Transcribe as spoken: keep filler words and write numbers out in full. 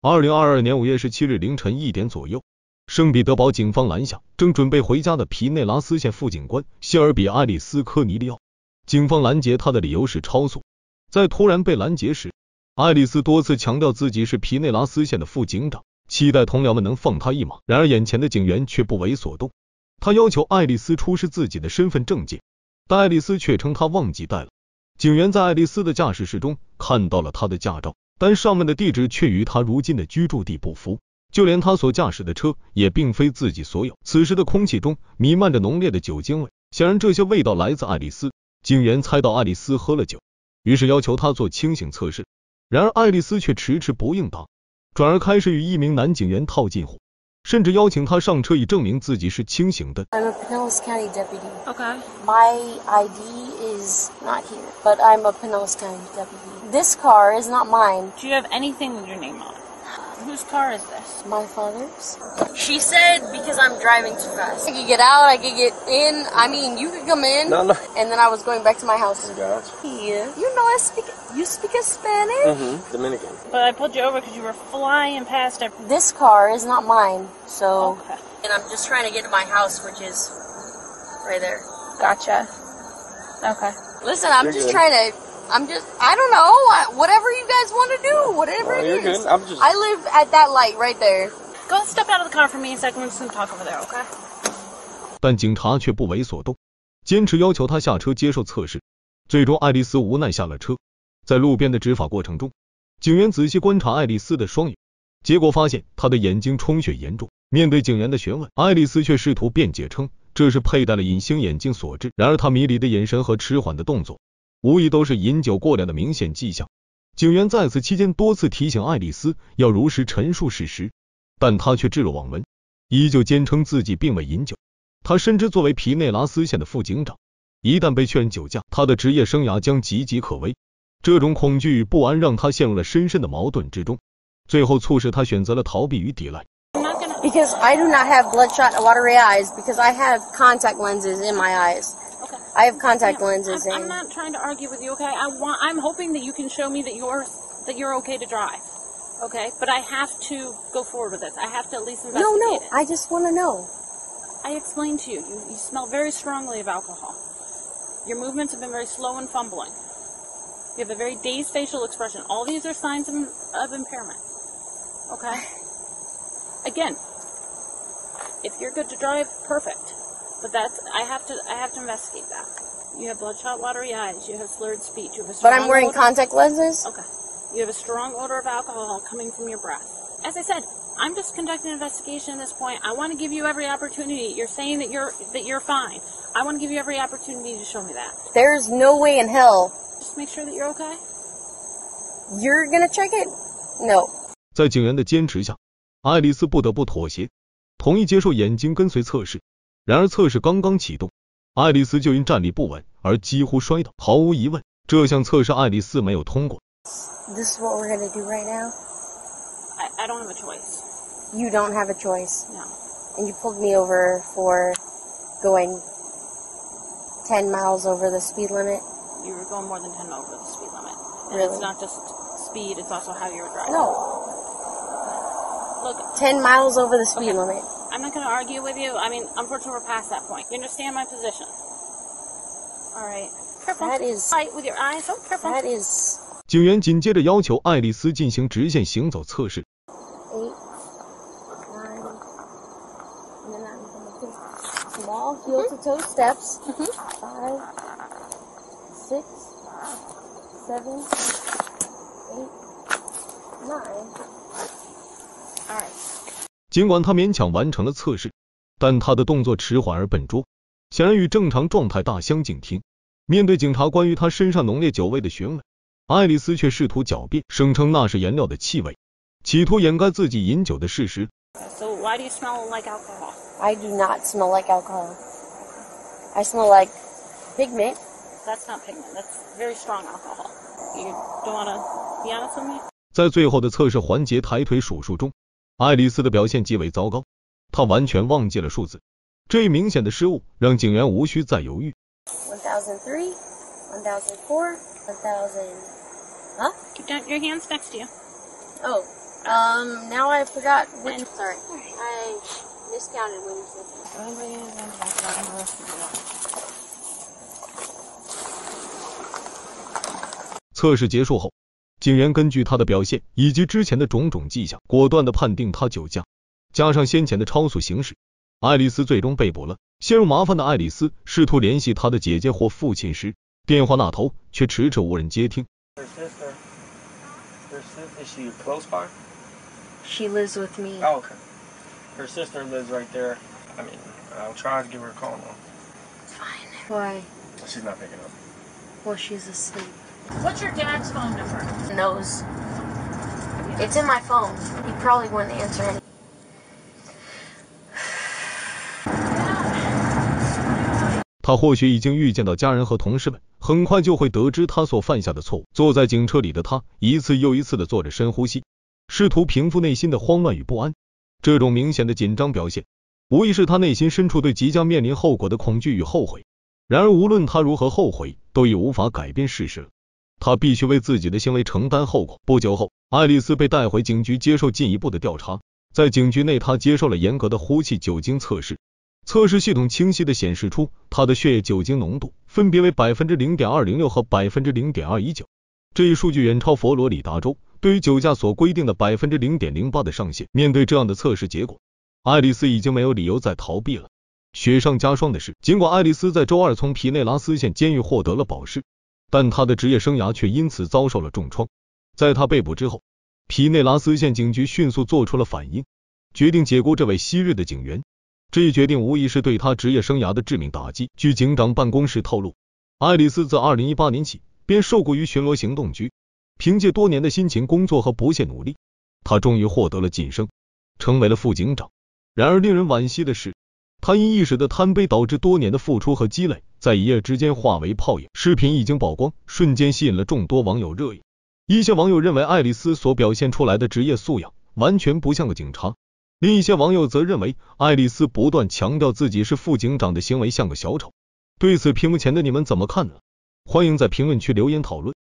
二零二二年五月十七日凌晨一点左右，圣彼得堡警方拦下正准备回家的皮内拉斯县副警官谢尔比·爱丽丝·科尼利奥。警方拦截他的理由是超速。在突然被拦截时，爱丽丝多次强调自己是皮内拉斯县的副警长，期待同僚们能放他一马。然而眼前的警员却不为所动，他要求爱丽丝出示自己的身份证件，但爱丽丝却称她忘记带了。警员在爱丽丝的驾驶室中看到了她的驾照，但上面的地址却与她如今的居住地不符，就连她所驾驶的车也并非自己所有。此时的空气中弥漫着浓烈的酒精味，显然这些味道来自爱丽丝。警员猜到爱丽丝喝了酒，于是要求她做清醒测试，然而爱丽丝却迟迟不应答，转而开始与一名男警员套近乎，甚至邀请他上车以证明自己是清醒的。 I'm a Pinellas County deputy. Okay. My I D is not here, but I'm a Pinellas County deputy. This car is not mine. Do you have anything with your name on it? Whose car is this? My father's. She said because I'm driving too fast. I could get out, I could get in. I mean, you could come in. No, no. And then I was going back to my house. Gotcha. Yeah. You know I speak, you speak Spanish? Mm-hmm. Dominican. But I pulled you over because you were flying past everything. This car is not mine, so. Okay. And I'm just trying to get to my house, which is right there. Gotcha. Okay. Listen, I'm You're just good. trying to, I'm just, I don't know, I- whatever you guys want to do, whatever Oh, it you're is. good. I'm just- I live at that light right there. Go step out of the car for me a second. We're just going to talk over there, okay? 但警察却不为所动，坚持要求他下车接受测试。最终爱丽丝无奈下了车。在路边的执法过程中，警员仔细观察爱丽丝的双眼，结果发现她的眼睛充血严重。面对警员的询问，爱丽丝却试图辩解称这是佩戴了隐形眼镜所致。然而她迷离的眼神和迟缓的动作无疑都是饮酒过量的明显迹象。警员在此期间多次提醒爱丽丝要如实陈述事实，但她却置若罔闻，依旧坚称自己并未饮酒。他深知作为皮内拉斯县的副警长，一旦被确认酒驾，他的职业生涯将岌岌可危。这种恐惧与不安让他陷入了深深的矛盾之中，最后促使他选择了逃避与抵赖。 I'm not going to... Because I do not have bloodshot watery eyes, because I have contact lenses in my eyes. Okay. I have contact Yeah, lenses I'm, I'm in. not trying to argue with you, okay? I want, I'm hoping that you can show me that you're, that you're okay to drive, okay? But I have to go forward with this. I have to at least investigate No, no, it. I just want to know. I explained to you, you, you smell very strongly of alcohol. Your movements have been very slow and fumbling. You have a very dazed facial expression. All these are signs of, of impairment. Okay? Again, if you're good to drive, perfect. But that's, I have to, I have to investigate that. You have bloodshot, watery eyes. You have slurred speech. You have a But strong I'm wearing odor- contact lenses? Okay. You have a strong odor of alcohol coming from your breath. As I said, I'm just conducting an investigation at this point. I want to give you every opportunity. You're saying that you're that you're fine. I want to give you every opportunity to show me that. There's no way in hell. Just make sure that you're okay. You're gonna check it? No. 在警员的坚持下，爱丽丝不得不妥协，同意接受眼睛跟随测试。然而测试刚刚启动，爱丽丝就因站立不稳而几乎摔倒。毫无疑问，这项测试爱丽丝没有通过。 This is what we're gonna do right now? I, I don't have a choice. You don't have a choice. No. And you pulled me over for going ten miles over the speed limit? You were going more than ten over the speed limit. And Really? it's not just speed, it's also how you were driving. No. Look, ten miles over the speed Okay. limit. I'm not going to argue with you. I mean, unfortunately, we're past that point. You understand my position? All right. Careful. That is- Fight with your eyes. Oh, careful. That is 警员紧接着要求爱丽丝进行直线行走测试。 eight, nine, and then I'm gonna do small heel-to-toe steps. Five, six, seven, eight, nine. All right. 尽管他勉强完成了测试，但他的动作迟缓而笨拙，显然与正常状态大相径庭。面对警察关于他身上浓烈酒味的询问，爱丽丝却试图狡辩，声称那是颜料的气味，企图掩盖自己饮酒的事实。 So why do you smell like alcohol? I do not smell like alcohol. I smell like pigment. That's not pigment. That's very strong alcohol. You don't want to be honest with me? 在最后的测试环节抬腿数数中，爱丽丝的表现极为糟糕，她完全忘记了数字。这一明显的失误让警员无需再犹豫。 one thousand three, one thousand four, one thousand... Huh? Keep down your hands next to you. Oh, Um, now I forgot when. Sorry, I miscounted when you said that. 测试结束后，警员根据他的表现以及之前的种种迹象，果断地判定他酒驾，加上先前的超速行驶，爱丽丝最终被捕了。陷入麻烦的爱丽丝试图联系她的姐姐或父亲时，电话那头却迟迟无人接听。 Her sister, her sister, is she close by? She lives with me. Oh, okay. Her sister lives right there. I mean, I'll try to give her a call now. Fine. Why? She's not picking up. Well, she's asleep. What's your dad's phone number? Knows. It's in my phone. He probably wouldn't answer any. 他或许已经预见到家人和同事们很快就会得知他所犯下的错误。坐在警车里的他一次又一次地做着深呼吸，试图平复内心的慌乱与不安。这种明显的紧张表现，无疑是他内心深处对即将面临后果的恐惧与后悔。然而无论他如何后悔，都已无法改变事实了。他必须为自己的行为承担后果。不久后，爱丽丝被带回警局接受进一步的调查。在警局内，他接受了严格的呼气酒精测试。测试系统清晰地显示出他的血液酒精浓度分别为 百分之零点二零六 和 百分之零点二一九， 这一数据远超佛罗里达州对于酒驾所规定的 百分之零点零八 的上限。面对这样的测试结果，爱丽丝已经没有理由再逃避了。雪上加霜的是，尽管爱丽丝在周二从皮内拉斯县监狱获得了保释，但她的职业生涯却因此遭受了重创。在她被捕之后，皮内拉斯县警局迅速做出了反应，决定解雇这位昔日的警员。这一决定无疑是对他职业生涯的致命打击。据警长办公室透露，爱丽丝自二零一八年起便受雇于巡逻行动局，凭借多年的辛勤工作和不懈努力，他终于获得了晋升，成为了副警长。然而令人惋惜的是，他因一时的贪杯导致多年的付出和积累在一夜之间化为泡影。视频已经曝光，瞬间吸引了众多网友热议。一些网友认为爱丽丝所表现出来的职业素养完全不像个警察，另一些网友则认为爱丽丝不断强调自己是副警长的行为像个小丑。对此屏幕前的你们怎么看呢？欢迎在评论区留言讨论。